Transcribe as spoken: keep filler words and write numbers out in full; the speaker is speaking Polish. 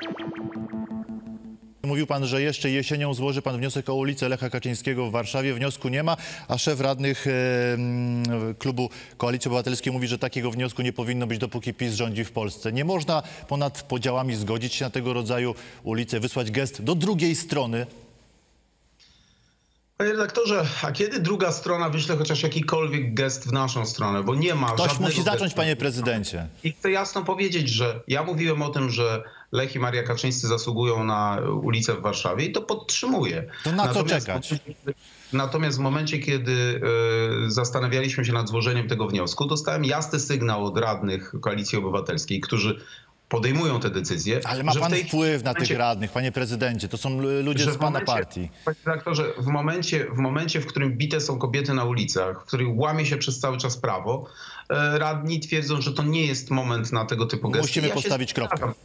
Mówił pan, że jeszcze jesienią złoży pan wniosek o ulicę Lecha Kaczyńskiego w Warszawie. Wniosku nie ma, a szef radnych e, klubu Koalicji Obywatelskiej mówi, że takiego wniosku nie powinno być, dopóki PiS rządzi w Polsce. Nie można ponad podziałami zgodzić się na tego rodzaju ulicę, wysłać gest do drugiej strony. Panie redaktorze, a kiedy druga strona wyśle chociaż jakikolwiek gest w naszą stronę? Bo nie ma Ktoś żadnego musi zacząć, gestu. panie prezydencie. I chcę jasno powiedzieć, że ja mówiłem o tym, że Lech i Maria Kaczyńscy zasługują na ulicę w Warszawie i to podtrzymuję. To na co Natomiast czekać? Natomiast w momencie, kiedy y, zastanawialiśmy się nad złożeniem tego wniosku, dostałem jasny sygnał od radnych Koalicji Obywatelskiej, którzy podejmują te decyzje. Ale ma że w pan tej wpływ na momencie, tych radnych, panie prezydencie. To są ludzie z pana momencie, partii. Panie redaktorze, w momencie, w momencie, w którym bite są kobiety na ulicach, w którym łamie się przez cały czas prawo, radni twierdzą, że to nie jest moment na tego typu gesty. Musimy Ja się postawić kropkę.